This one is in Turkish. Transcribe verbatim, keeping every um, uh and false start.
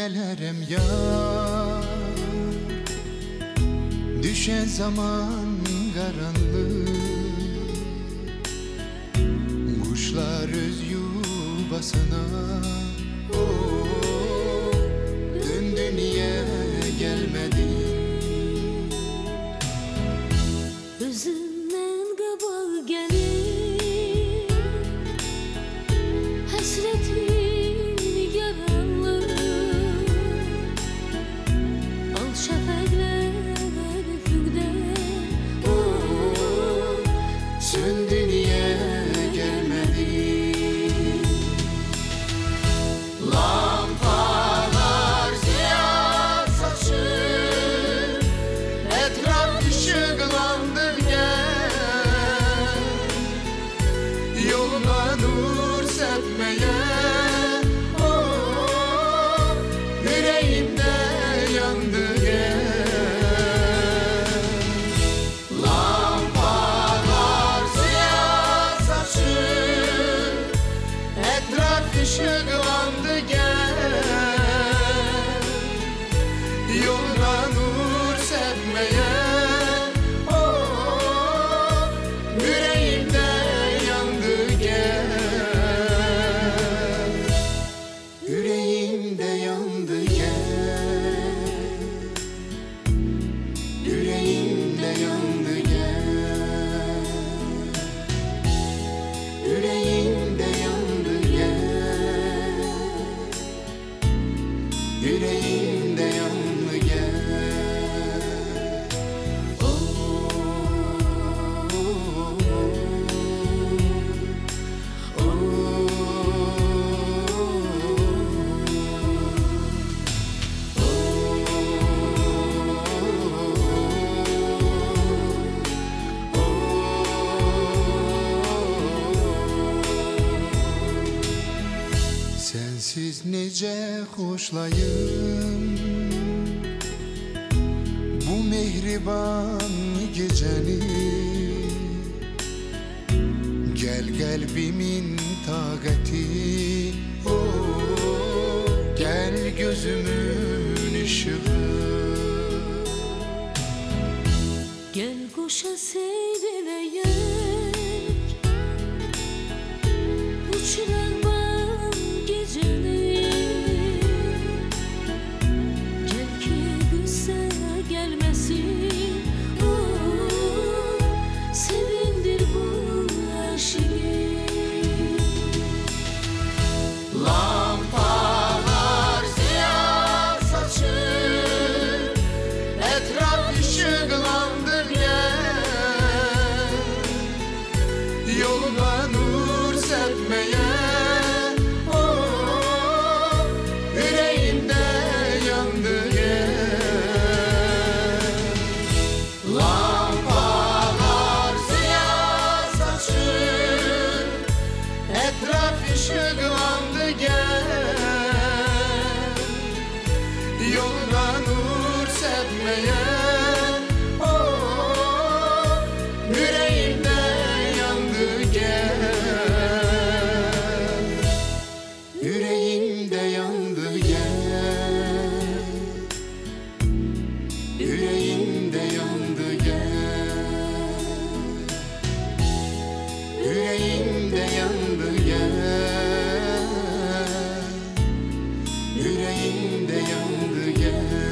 gelirim yar. Düşen zaman karanlık, kuşlar öz yuvasına. Oh, döndü niye gelmedin? Özünden qabağa gelir hasretin yaralı. Al şəfəqlər üfüqdə, Oh, söndü niye gelmedin? Lampalar ziya saçır, etraf ışıklandı gel. Yoluna nur sepmeye, oh, yüreğimde yandı gel. Lampalar ziya saçır, etraf ışıklandı gel. Yoluna nur sepmeye, oh, yüreğimde yandı gel. Yüreğimde yandı gel. Yüreğimde yandı gel. Yüreğimde yandı gel. Yüreğimde yandı gel. Oh, oh, oh, sensiz nece hoşlayım bu mehriban geceni. Gel kalbimin taqeti, oh, gel gözümün ışığı. gel qoşa seyr eləyək bu çırağban gecəni. Gel ki qüssə gəlməsin, oh, sevindir bu aşığı. Lampalar ziya saçır, etraf ışıklandı gel. Yoluna nur sepmeye, oh, yüreğimde yandı gel. Lampalar ziya saçır, etraf ışıklandı gel. Yoluna nur sepmeye, oh, yüreğimde yandı gel. Yüreğimde yandı gel. Yüreğimde yandı gel. Yüreğimde yandı gel. Yüreğimde yandı gel.